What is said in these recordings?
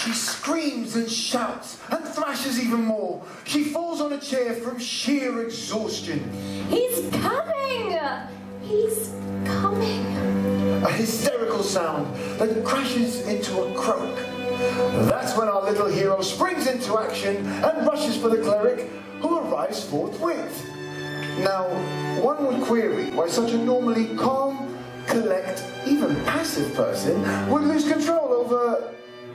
She screams and shouts and thrashes even more. She falls on a chair from sheer exhaustion. He's coming! He's coming. A hysterical sound that crashes into a croak. That's when our little hero springs into action and rushes for the cleric, who arrives forthwith. Now, one would query why such a normally calm, collect, even passive person would lose control over...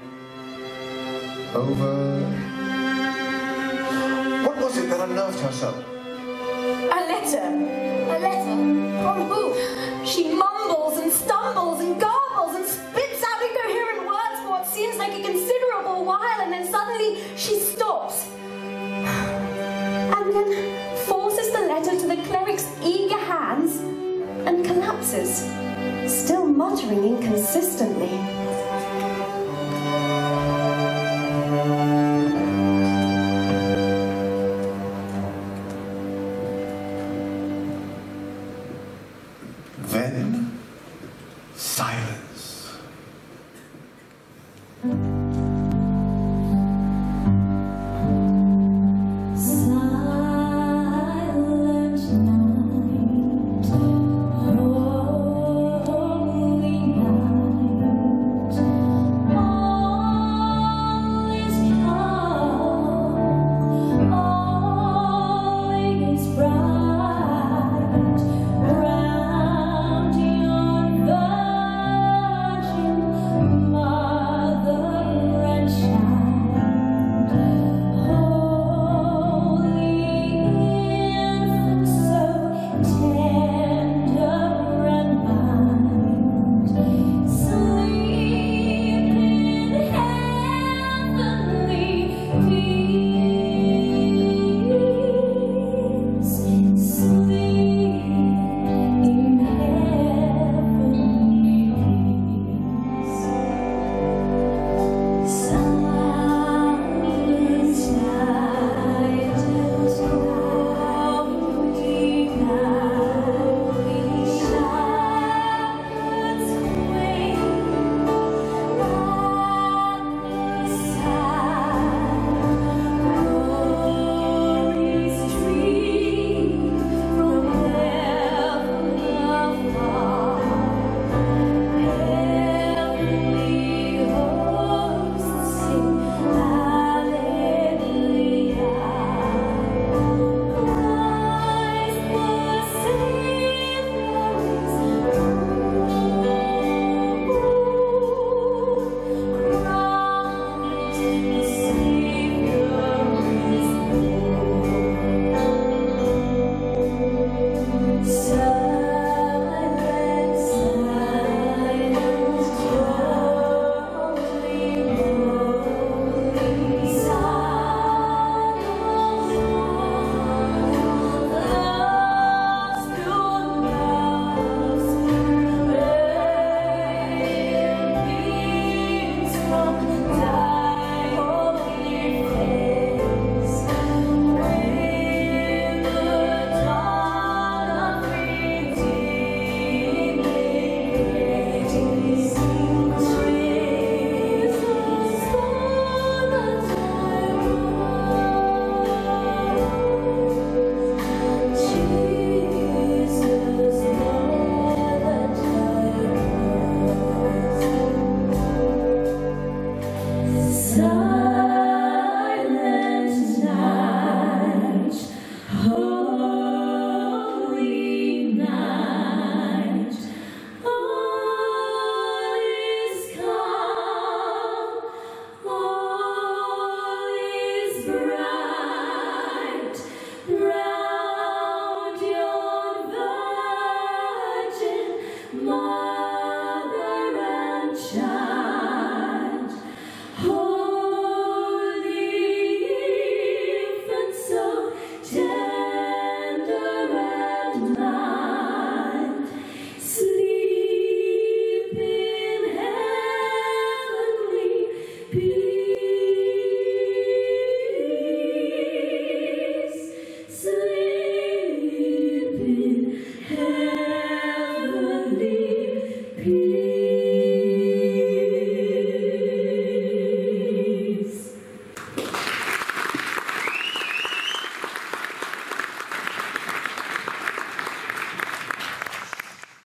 What was it that unnerved her so? A letter. A letter? From who? She mumbles and stumbles and garbles and spits out incoherent words for what seems like a considerable while, and then suddenly she stops. And then forces the letter to the cleric's eager hands and collapses, still muttering inconsistently. Then, silence.